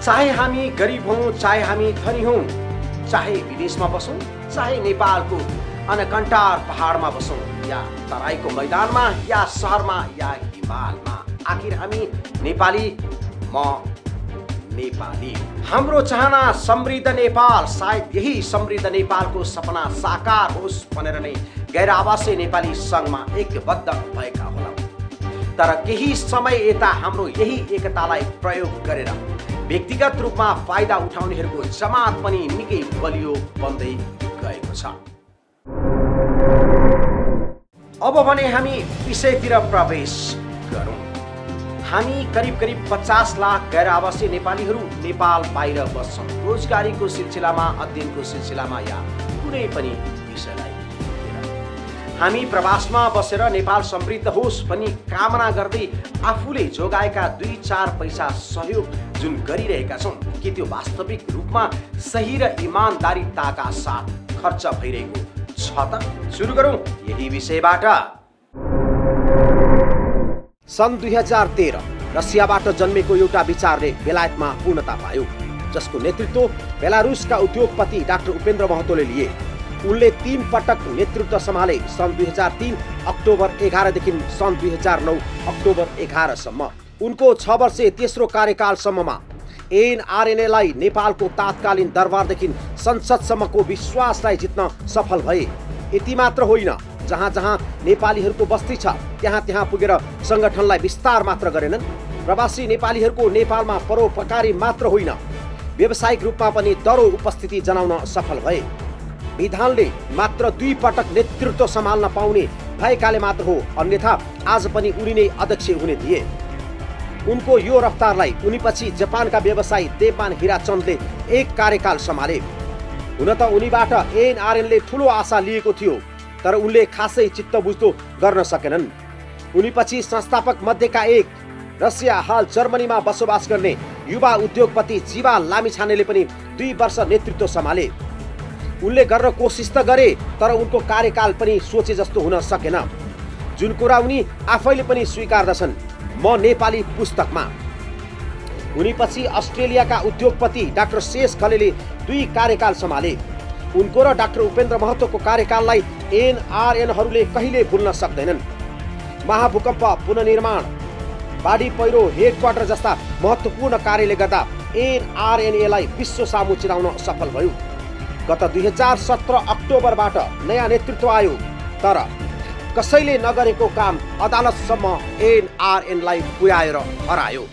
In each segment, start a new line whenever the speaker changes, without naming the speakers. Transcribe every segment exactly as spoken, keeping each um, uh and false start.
चाहे हामी गरिब हौं, चाहे हामी धनी हौं, चाहे विदेशमा बसौं, चाहे नेपालको अनकन्टार पहाडमा बसौं, या तराईको मैदानमा, या सहरमा, या हिमालमा, आखिर हामी नेपाली। म नेपाली। हाम्रो चाहना समृद्ध नेपाल, सायद यही समृद्ध नेपालको सपना साकार होस् भनेर नै गैर आवासीय नेपाली संघमा एकबद्ध भएका होला। तर केही समय यता हाम्रो यही एकतालाई प्रयोग गरेर व्यक्तिगत रूपमा फाइदा उठाउनेहरूको जमात पनि निकै बलियो बन्दै गएको छ। अब भने हामी विषयतिर प्रवेश गरौँ। हामी करिब करिब पचास लाख गैर आवासीय नेपालीहरू नेपाल बाहिर बस्छौँ, रोजगारीको सिलसिलामा, अध्ययनको सिलसिलामा, या कुनै पनि विषयलाई लिएर। हामी प्रवासमा बसेर नेपाल समृद्ध होस् भनी कामना गर्दै आफूले जोगाएका दुई चार पैसा सहयोग जुन गरिरहेका छौँ, के त्यो वास्तविक रूपमा सही र इमानदारीताका साथ खर्च भइरहेको छ त? सुरु गरौँ यही विषयबाट। सन् दुई हजार तेह्र रसियाबाट जन्मेको एउटा विचारले बेलायतमा पूर्णता पायो, जसको नेतृत्व बेलारुसका उद्योगपति डाक्टर उपेन्द्र महतोले लिए। उनले तीन पटक नेतृत्व सम्हाले, सन् दुई हजार तीन अक्टोबर एघारदेखि सन् दुई हजार नौ अक्टोबर एघारसम्म। उनको छ वर्षे तेस्रो कार्यकालसम्ममा एनआरएनएलाई नेपालको तात्कालीन दरबारदेखि संसदसम्मको विश्वासलाई जित्न सफल भए। यति मात्र होइन, जहाँ जहाँ नेपालीहरूको बस्ती छ त्यहाँ त्यहाँ पुगेर संगठनलाई विस्तार मात्र गरेनन्। प्रवासी नेपालीहरूको नेपालमा परोपकारी मात्र होइन, व्यावसायिक रूपमा पनि दरो उपस्थिति जनाउन सफल भए। विधानले मात्र दुई पटक नेतृत्व सम्हाल्न पाउने भएकाले मात्र हो, अन्यथा आज पनि उनी नै अध्यक्ष हुने थिए। उनको यो रफ्तारलाई उनीपछि जापानका व्यवसायी देवमान हिराचन्दले एक कार्यकाल सम्हाले। हुन त उनीबाट एनआरएनले ठूलो आशा लिएको थियो, तर उनले खासै चित्त बुझ्दो गर्न सकेनन्। उनीपछि संस्थापक मध्येका एक, रसिया हाल जर्मनीमा बसोबास गर्ने युवा उद्योगपति जीवा लामिछानेले पनि दुई वर्ष नेतृत्व सम्हाले। उनले गर्न कोसिस त गरे, तर उनको कार्यकाल पनि सोचे जस्तो हुन सकेन, जुन कुरा उनी आफैले पनि स्वीकार्दछन् म नेपाली पुस्तकमा। उनीपछि अस्ट्रेलियाका उद्योगपति डाक्टर शेष खलेले दुई कार्यकाल सम्हाले। उनको र डाक्टर उपेन्द्र महतोको कार्यकाललाई एनआरएनहरूले कहिले भुल्न सक्दैनन्। महाभूकम्प, पुनर्निर्माण, बाढी पहिरो, हेडक्वार्टर जस्ता महत्त्वपूर्ण कार्यले गर्दा एनआरएनएलाई विश्व सामु चिराउन सफल भयो। गत दुई हजार सत्र अक्टोबरबाट नयाँ नेतृत्व आयो, तर कसैले नगरेको काम अदालतसम्म एनआरएनलाई पुर्याएर हरायो।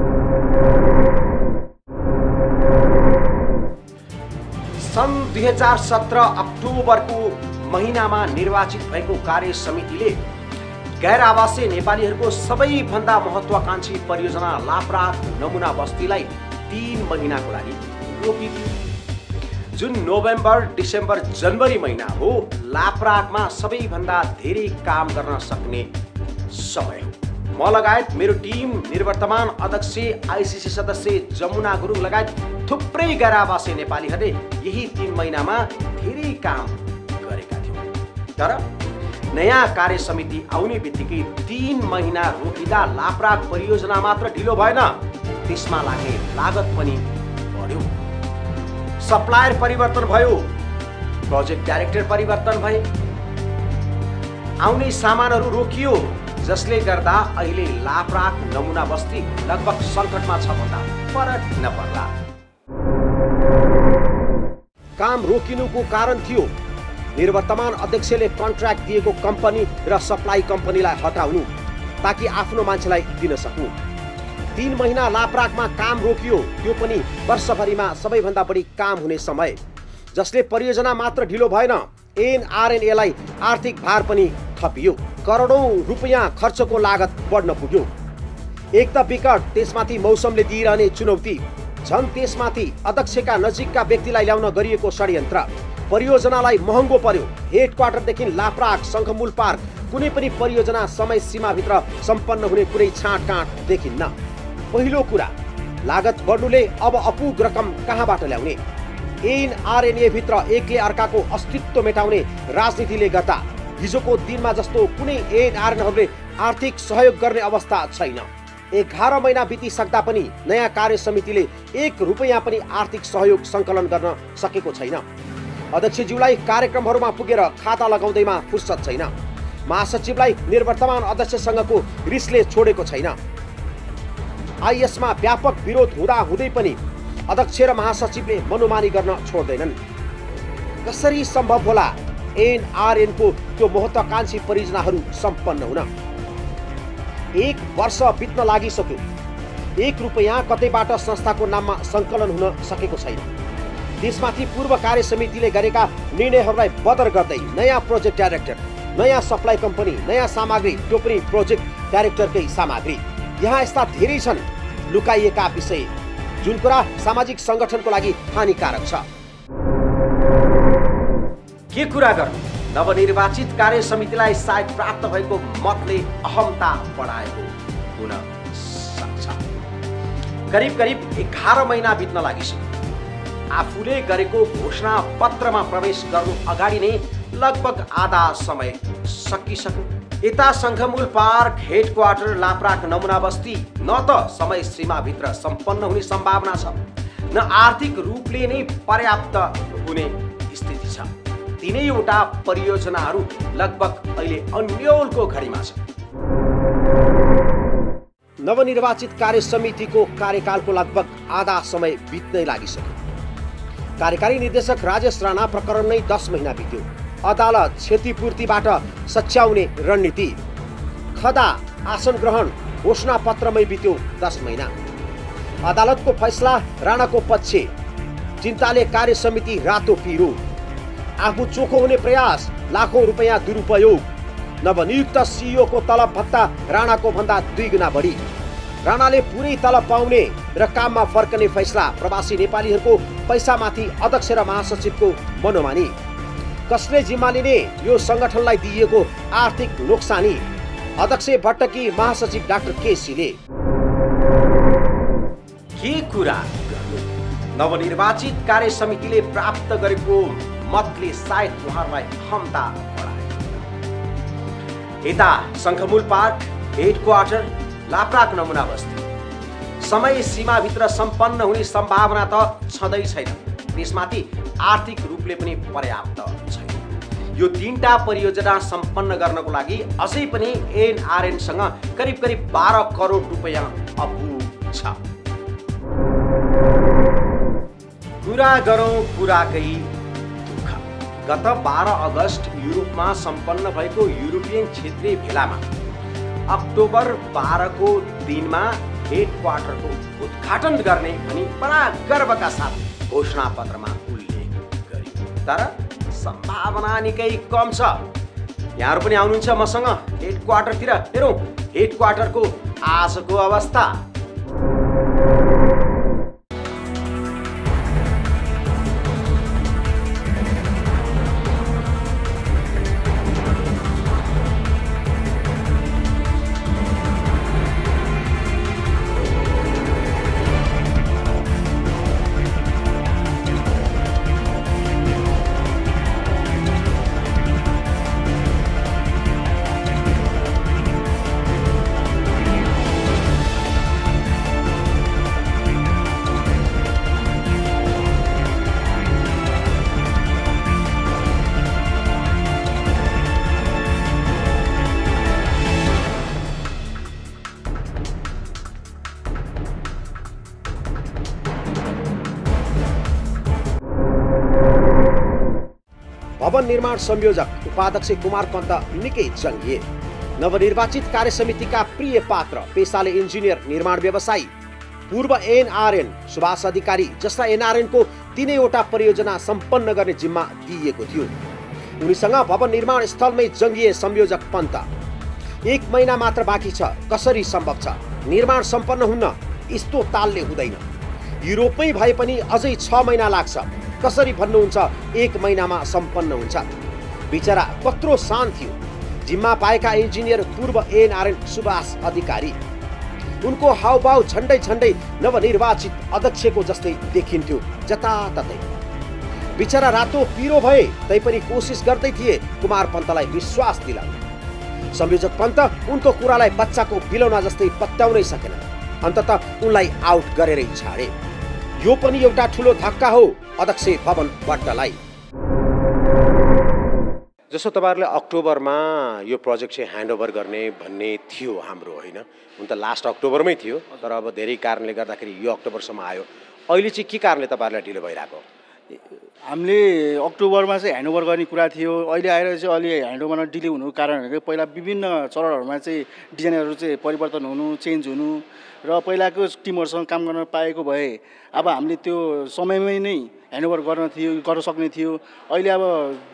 सन् दुई हजार सत्र अक्टोबरको महिनामा निर्वाचित भएको कार्य समितिले गैर आवासीय नेपालीहरूको सबैभन्दा महत्त्वाकांक्षी परियोजना लाप्राक नमुना बस्तीलाई तीन महिनाको लागि रोकिदियो। जुन नोभेम्बर, डिसेम्बर, जनवरी महिना हो, लाप्राकमा सबैभन्दा धेरै काम गर्न सक्ने समय हो। म लगायत मेरो टिम, निवर्तमान अध्यक्ष, आइसिसी सदस्य जमुना गुरुङ लगायत थुप्रै गैर आवासीय नेपालीहरूले यही तीन महिनामा धेरै काम गरेका थियौँ। तर नयाँ कार्य समिति आउने बित्तिकै तीन महिना रोकिँदा लाप्राक परियोजना मात्र ढिलो भएन, त्यसमा लाग्ने लागत पनि बढ्यो। सप्लायर परिवर्तन भयो, प्रोजेक्ट डाइरेक्टर परिवर्तन भए, आउने सामानहरू रोकियो, जसले गर्दा अहिले लाप्राक नमुना बस्ती लगभग सङ्कटमा छ भन्दा फरक नपर्ला। काम रोकिनुको कारण थियो निवर्तमान अध्यक्षले कन्ट्र्याक्ट दिएको कम्पनी र सप्लाई कम्पनीलाई हटाउनु, ताकि आफ्नो मान्छेलाई दिन सक्नु। तीन महिना लाप्राकमा काम रोकियो, त्यो पनि वर्षभरिमा सबैभन्दा बढी काम हुने समय, जसले परियोजना मात्र ढिलो भएन, एनआरएनएलाई आर्थिक भार पनि थपियो। करोडौं रुपियाँ खर्चको लागत बढ्न पुग्यो। एक त विकट, त्यसमाथि मौसमले दिइरहने चुनौती, झन् त्यसमाथि अध्यक्षका नजिकका व्यक्तिलाई ल्याउन गरिएको षड्यन्त्र, परियोजनालाई महँगो पर्यो। हेडक्वार्टरदेखि लाप्राक शङ्खमूल पार्क कुनै पनि परियोजना समय सीमाभित्र सम्पन्न हुने कुनै छाँटकाँट देखिन्न। पहिलो कुरा, लागत बढ्नुले अब अपुग रकम कहाँबाट ल्याउने? एनआरएनए भित्र एकले अर्काको अस्तित्व मेटाउने राजनीतिले गर्दा हिजोको दिनमा जस्तो कुनै एनआरएनएहरूले आर्थिक सहयोग गर्ने अवस्था छैन। एघार महिना बितिसक्दा पनि नयाँ कार्य समितिले एक रुपैयाँ पनि आर्थिक सहयोग सङ्कलन गर्न सकेको छैन। अध्यक्षज्यूलाई कार्यक्रमहरूमा पुगेर खाता लगाउँदैमा फुर्सद छैन। महासचिवलाई निर्वर्तमान अध्यक्षसँगको रिसले छोडेको छैन। आइएसमा व्यापक विरोध हुँदा हुँदै पनि अध्यक्ष र महासचिवले मनोमानी गर्न छोड्दैनन्। कसरी सम्भव होला एनआरएनको त्यो महत्त्वाकांक्षी परियोजनाहरू सम्पन्न हुन? एक वर्ष बित्न लागिसक्यो, एक रुपैयाँ कतैबाट संस्थाको नाममा सङ्कलन हुन सकेको छैन। त्यसमाथि पूर्व कार्य समितिले गरेका निर्णयहरूलाई बदर गर्दै नयाँ प्रोजेक्ट डाइरेक्टर, नयाँ सप्लाई कम्पनी, नयाँ सामग्री, त्यो पनि प्रोजेक्ट डाइरेक्टरकै सामग्री। यहाँ यस्ता धेरै छन् लुकाइएका विषय जुन कुरा सामाजिक सङ्गठनको लागि हानिकारक छ। के कुरा गर्नु, नवनिर्वाचित कार्य समितिलाई सायद प्राप्त भएको मतले अहमता बढाएको हुन सक्छ। करिब करिब एघार महिना बित्न लागिसक्यो। आफूले गरेको घोषणा पत्रमा प्रवेश गर्नु अगाडि नै लगभग आधा समय सकिसक्यो। यता शङ्खमूल पार्क हेडक्वार्टर लाप्राक नमुना बस्ती न त समय सीमाभित्र सम्पन्न हुने सम्भावना छ, न आर्थिक रूपले नै पर्याप्त हुने स्थिति छ। तीनैवटा परियोजनाहरू लगभग अहिले अन्यलको घडीमा छ। नवनिर्वाचित कार्य समितिको कार्यकालको लगभग आधा समय बित्नै लागिसक्यो। कार्यकारी निर्देशक राजेश राणा प्रकरण नै दस महिना बित्यो। अदालत क्षतिपूर्तिबाट सच्याउने रणनीति, खदा आसन ग्रहण घोषणा पत्रमै बित्यो दस महिना। अदालतको फैसला राणाको पक्ष, चिन्ताले कार्य समिति रातो पिरो, आफू चोखो हुने प्रयास, लाखौं रुपैयाँ दुरुपयोग, नवनियुक्त सिइओ को तलब भत्ता राणाको भन्दा दुई गुणा बढी, राणाले पुरै तलब पाउने र काममा फर्कने फैसला, प्रवासी नेपालीहरूको पैसामाथि अध्यक्ष र महासचिवको मनोमानी, कसले जिम्मा लिने यो संगठनलाई दिइएको आर्थिक नोक्सानी, अध्यक्ष भट्टकी महासचिव डाक्टर केसीले। के कुरा गर्नु, नवनिर्वाचित कार्य समितिले प्राप्त गरेको मतले सायद उहाँहरूलाई क्षमता बढायो। यता शङ्खमूल पार्क हेडक्वार्टर लाप्राक नमुना बस्ती समय सीमाभित्र सम्पन्न हुने सम्भावना त छँदै छैन, त्यसमाथि आर्थिक रूपले पनि पर्याप्त छैन। यो तीनटा परियोजना सम्पन्न गर्नको लागि अझै पनि एनआरएनसँग करिब करिब बाह्र करोड रुपैयाँ अपुग छ। कुरा गरौँ कुराकै दुःख। गत बाह्र अगस्त युरोपमा सम्पन्न भएको युरोपियन क्षेत्रीय भेलामा अक्टोबर बाह्र को दिनमा हेडक्वार्टरको उद्घाटन गर्ने भनी बडा गर्वका साथ घोषणा पत्रमा उल्लेख गरियो, तर सम्भावना निकै कम छ। यहाँहरू पनि आउनुहुन्छ मसँग हेडक्वार्टरतिर, हेरौँ हेडक्वार्टरको आजको अवस्था। भवन निर्माण संयोजक उपाध्यक्ष कुमार पन्त निकै जङ्गिए। नवनिर्वाचित कार्य समितिका प्रिय पात्र पेशाले इन्जिनियर, निर्माण व्यवसायी, पूर्व एनआरएन सुभाष अधिकारी जस्ता एनआरएन को तीनैवटा परियोजना सम्पन्न गर्ने जिम्मा दिइएको थियो। उनीसँग भवन निर्माण स्थलमै जङ्गिए संयोजक पन्त। एक महिना मात्र बाँकी छ, कसरी सम्भव छ? निर्माण सम्पन्न हुन्न यस्तो तालले हुँदैन। युरोपमै भए पनि अझै छ महिना लाग्छ, कसरी भन्नुहुन्छ एक महिनामा सम्पन्न हुन्छ? बिचरा कत्रो शान्त थियो। जिम्मा पाएका इन्जिनियर पूर्व एनआरएन सुभाष अधिकारी, उनको हावभाव झन्डै झन्डै नवनिर्वाचित अध्यक्षको जस्तै देखिन्थ्यो जताततै। बिचरा रातो पिरो भए तैपनि कोसिस गर्दै थिए कुमार पन्तलाई विश्वास दिलाउने। संयोजक पन्त उनको कुरालाई बच्चाको बिलौना जस्तै पत्याउनै सकेन। अन्ततः उनलाई आउट गरेरै छाडे। यो पनि एउटा ठुलो धक्का हो अध्यक्ष पवन भट्टलाई। जस्तो तपाईहरुले अक्टोबरमा यो प्रोजेक्ट चाहिँ ह्यान्डओभर गर्ने भन्ने थियो हाम्रो, होइन? हुन त लास्ट अक्टोबरमै थियो, तर अब धेरै कारणले गर्दाखेरि यो अक्टोबरसम्म आयो। अहिले चाहिँ के कारणले तपाईहरुलाई ढिलो भइरहेको?
हामीले अक्टोबरमा चाहिँ ह्यान्डओभर गर्ने कुरा थियो। अहिले आएर चाहिँ अलि ह्यान्डओभरमा डिले हुनुको कारणहरू पहिला विभिन्न चरणहरूमा चाहिँ डिजाइनहरू चाहिँ परिवर्तन हुनु, चेन्ज हुनु र पहिलाको टिमहरूसँग काम गर्न पाएको भए अब हामीले त्यो समयमै नै ह्यान्डओभर गर्न थियो गर्न सक्ने थियो। अहिले अब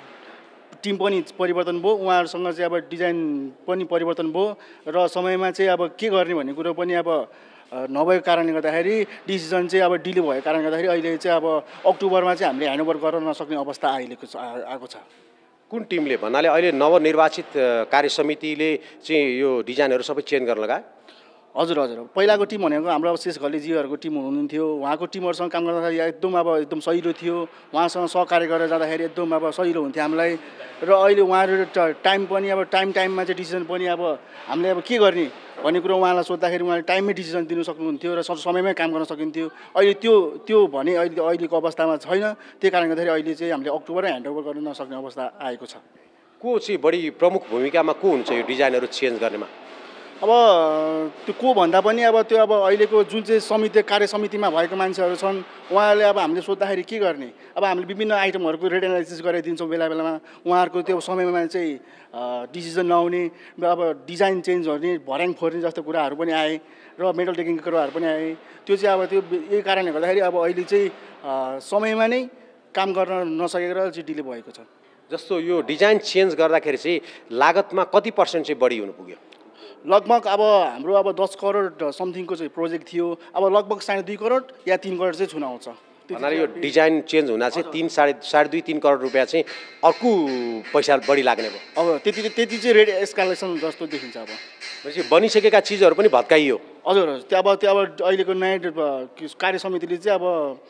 टिम पनि परिवर्तन भयो, उहाँहरूसँग चाहिँ अब डिजाइन पनि परिवर्तन भयो र समयमा चाहिँ अब के गर्ने भन्ने कुरो पनि अब नभएको कारणले गर्दाखेरि डिसिजन चाहिँ अब डिले भएको कारणले गर्दाखेरि अहिले चाहिँ अब अक्टोबरमा चाहिँ हामीले ह्यान्डओभर गर्न नसक्ने अवस्था अहिलेको आएको छ।
कुन टिमले भन्नाले अहिले नवनिर्वाचित कार्य समितिले चाहिँ यो डिजाइनहरू सबै चेन्ज गर्न लगायो?
हजुर हजुर, पहिलाको टिम भनेको हाम्रो अब शेष घलेजीहरूको टिम हुनुहुन्थ्यो। उहाँको टिमहरूसँग काम गर्दाखेरि एकदम अब एकदम सजिलो थियो, उहाँसँग सहकार्य गरेर जाँदाखेरि एकदम अब सजिलो हुन्थ्यो हामीलाई। र अहिले उहाँहरू टाइम पनि अब टाइम टाइममा चाहिँ डिसिजन पनि अब हामीले अब के गर्ने भन्ने कुरो उहाँलाई सोद्धाखेरि उहाँले टाइममै डिसिजन दिनु सक्नुहुन्थ्यो र समयमै काम गर्न सकिन्थ्यो। अहिले त्यो त्यो भने अहिले अहिलेको अवस्थामा छैन। त्यही कारणले गर्दाखेरि अहिले चाहिँ हामीले अक्टोबरै ह्यान्डओभर गर्न नसक्ने अवस्था आएको छ।
को चाहिँ बढी प्रमुख भूमिकामा को हुन्छ यो डिजाइनहरू चेन्ज गर्नेमा?
अब त्यो को भन्दा पनि अब त्यो अब अहिलेको जुन चाहिँ समिति कार्य समितिमा भएको मान्छेहरू छन् उहाँहरूले अब हामीले सोद्धाखेरि के गर्ने, अब हामीले विभिन्न आइटमहरूको रेट एनालिसिस गरिदिन्छौँ बेला बेलामा। उहाँहरूको त्यो समयमा चाहिँ डिसिजन नहुने, अब डिजाइन चेन्ज गर्ने, भर्याङ फोर्ने जस्तो कुराहरू पनि आए र मेटल टेकिङको कुराहरू पनि आए। त्यो चाहिँ अब त्यो यही कारणले गर्दाखेरि अब अहिले चाहिँ समयमा नै काम गर्न नसकेर चाहिँ डिले भएको छ।
जस्तो यो डिजाइन चेन्ज गर्दाखेरि चाहिँ लागतमा कति पर्सेन्ट चाहिँ बढी हुनु पुग्यो?
लगभग अब हाम्रो अब दस करोड समथिङको चाहिँ प्रोजेक्ट थियो, अब लगभग साढे दुई करोड या तिन करोड चाहिँ छुन आउँछ।
भन्नाले यो डिजाइन चेन्ज हुँदा चाहिँ तिन साढे साढे दुई तिन करोड रुपियाँ चाहिँ अर्को पैसा बढी लाग्ने भयो।
अब त्यति त्यति चाहिँ रेट एस्कालेसन जस्तो देखिन्छ। अब
भनेपछि बनिसकेका चिजहरू पनि भत्काइयो।
हजुर हजुर, त्यो अब त्यो अब अहिलेको नयाँ कार्य समितिले चाहिँ अब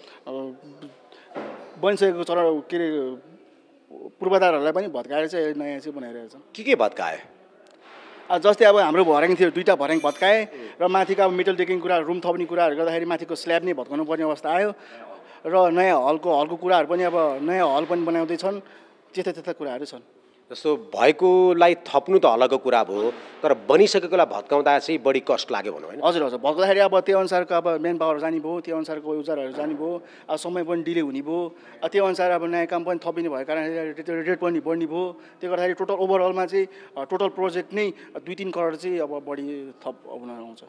बनिसकेको चरण के अरे पूर्वाधारहरूलाई पनि भत्काएर चाहिँ नयाँ चाहिँ बनाइरहेको छ।
के के भत्कायो?
जस्तै अब हाम्रो भर्याङ थियो, दुईवटा भर्याङ भत्काए र माथिको अब मेटल टेकिङ कुरा, रुम थप्ने कुराहरू गर्दाखेरि माथिको स्ल्याब नै भत्काउनु पर्ने अवस्था आयो र नयाँ हलको हलको कुराहरू पनि अब नयाँ हल पनि बनाउँदैछन्। त्यस्ता त्यस्ता कुराहरू छन्।
जस्तो भएकोलाई थप्नु त अलगको कुरा भयो, तर बनिसकेकोलाई भत्काउँदा चाहिँ बढी कस्ट लाग्यो भनौँ, होइन?
हजुर हजुर, भत्काउँदाखेरि अब त्यो अनुसारको अब मेन पावर जाने भयो, त्यो अनुसारको औजारहरू जाने भयो, अब समय पनि डिले हुने भयो, त्यो अनुसार अब नयाँ काम पनि थपिने भएको कारणले रेट पनि बढ्ने भयो। त्यो गर्दाखेरि टोटल ओभरअलमा चाहिँ टोटल प्रोजेक्ट नै दुई तिन करोड चाहिँ अब बढी थप हुन आउँछ।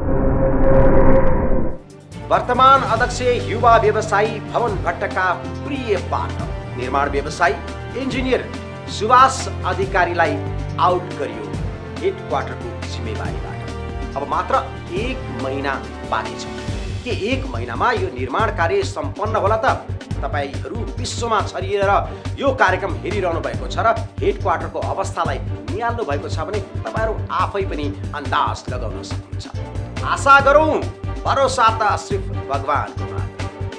वर्तमान अध्यक्ष युवा व्यवसायी पवन भट्टका प्रिय पात्र निर्माण व्यवसायी इन्जिनियर सुभाष अधिकारीलाई आउट गरियो हेड क्वार्टरको जिम्मेवारीबाट। अब मात्र एक महिना बाँकी छ। के एक महिनामा यो निर्माण कार्य सम्पन्न होला त? तपाईहरू विश्वमा छरिएर यो कार्यक्रम हेरिरहनु भएको छ र हेड क्वार्टरको अवस्थालाई निहाल्नु भएको छ भने तपाईहरू आफै पनि अन्दाज लगाउन सक्नुहुन्छ। आशा गरौँ, भरोसा त सिर्फ भगवानको मात्र।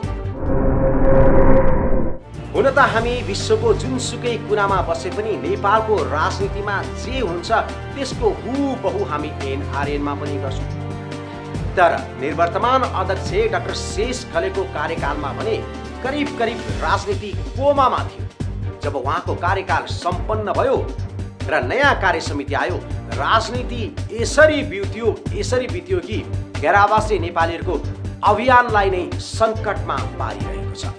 हुन त हामी विश्वको जुनसुकै कुनामा बसे पनि नेपालको राजनीतिमा जे हुन्छ त्यसको हुबहु हामी एनआरएनमा पनि गर्छौँ। तर निर्वर्तमान अध्यक्ष डाक्टर शेष खलेको कार्यकालमा भने करिब करिब राजनीति कोमामा थियो। जब उहाँको कार्यकाल सम्पन्न भयो र नयाँ कार्य समिति आयो, राजनीति यसरी बित्यो यसरी बित्यो कि घेरावासी नेपालीहरूको अभियानलाई नै सङ्कटमा पारिरहेको छ।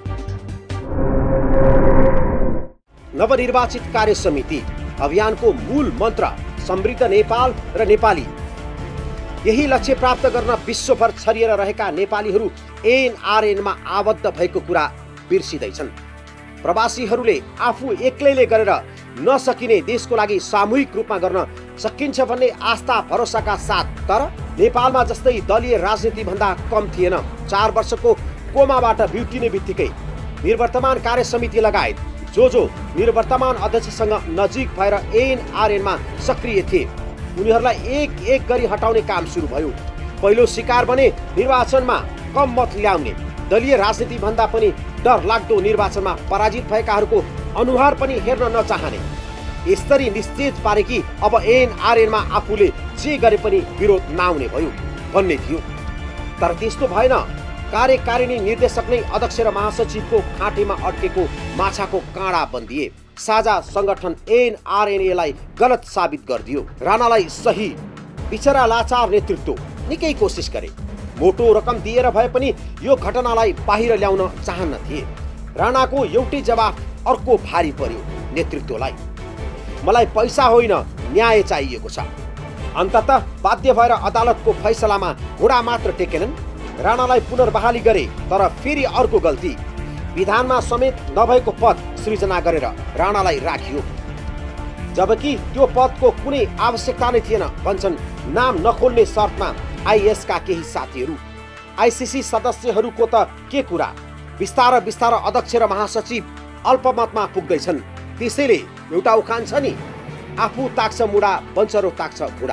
नवनिर्वाचित कार्य समिति अभियानको मूल मन्त्र समृद्ध नेपाल र नेपाली। यही लक्ष्य प्राप्त गर्न विश्वभर छरिएर रहेका नेपालीहरू एनआरएनमा आबद्ध भएको कुरा बिर्सिँदैछन्। प्रवासीहरूले आफू एक्लैले गरेर नसकिने देशको लागि सामूहिक रूपमा गर्न सकिन्छ भन्ने आस्था भरोसाका साथ, तर नेपालमा जस्तै दलीय राजनीति भन्दा कम थिएन। चार वर्षको कोमाबाट बिउतिने बित्तिकै निर्वर्तमान कार्य समिति लगायत जो जो निर्वर्तमान अध्यक्षसँग नजिक भएर एनआरएनमा सक्रिय थिए उनीहरूलाई एक एक गरी हटाउने काम सुरु भयो। पहिलो शिकार भने निर्वाचनमा कम मत ल्याउने, दलीय राजनीति भन्दा पनि डर लाग्दो निर्वाचनमा पराजित भएकाहरूको अनुहार पनि हेर्न नचाहने। यसरी निश्चित पारे कि अब एनआरएनमा आफूले जे गरे पनि विरोध नआउने भयो भन्ने थियो। तर त्यस्तो भएन। कार्यकारिणी निर्देशक नै अध्यक्ष र महासचिवको खाँटीमा अड्केको माछाको काँडा बन्दिए। साझा संगठन एनआरएनएलाई गलत साबित गरिदियो। राणालाई सही, बिचरा लाचार नेतृत्व निकै कोसिस गरे। मोटो रकम दिएर भए पनि यो घटनालाई बाहिर ल्याउन चाहन्न थिए। राणाको एउटै जवाफ अर्को भारी पर्यो नेतृत्वलाई, मलाई पैसा होइन न्याय चाहिएको छ। अन्ततः बाध्य भएर अदालतको फैसलामा घुँडा मात्र टेकेनन्। राणालाई पुनर्बहाली गरे, तर फेरि अर्को गल्ती, विधानमा समेत नभएको पद सृजना गरेर राणालाई राखियो, जबकि त्यो पदको कुनै आवश्यकता नै थिएन भन्छन् नाम नखोल्ने शर्तमा आइएस का केही साथीहरू। आइसिसी सदस्यहरूको त के कुरा, बिस्तार बिस्तार अध्यक्ष र महासचिव अल्पमतमा पुग्दैछन्। त्यसैले एउटा उखान छ नि, आफू ताक्छ मुडा बन्चरो ताक्छ घुडा।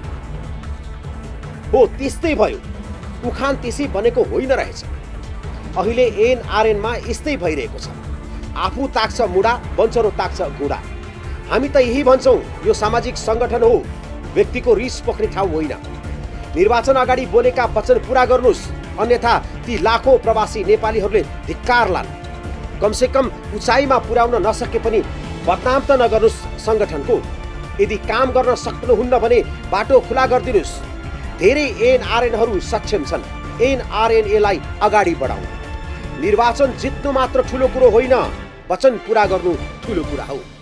हो त्यस्तै भयो, उखान त्यसै बनेको होइन रहेछ। अहिले एनआरएनमा यस्तै भइरहेको छ, आफू ताक्छ मुडा बन्चरो ताक्छ घुडा। हामी त यही भन्छौँ, यो सामाजिक सङ्गठन हो, व्यक्तिको रिस पोख्ने ठाउँ होइन। निर्वाचन अगाडि बोलेका वचन पूरा गर्नुस्, अन्यथा ती लाखौं प्रवासी नेपालीहरूले धिक्कार लान्। कमसे कम उचाइमा पुर्याउन नसके पनि बदनाम त नगर्नुस् सङ्गठनको। यदि काम गर्न सक्नुहुन्न भने बाटो खुला गरिदिनुस्। धेरै एनआरएनहरू सक्षम छन्, एनआरएनएलाई अगाडि बढाउँ। निर्वाचन जित्नु मात्र ठुलो कुरो होइन, वचन पूरा गर्नु ठुलो कुरा हो।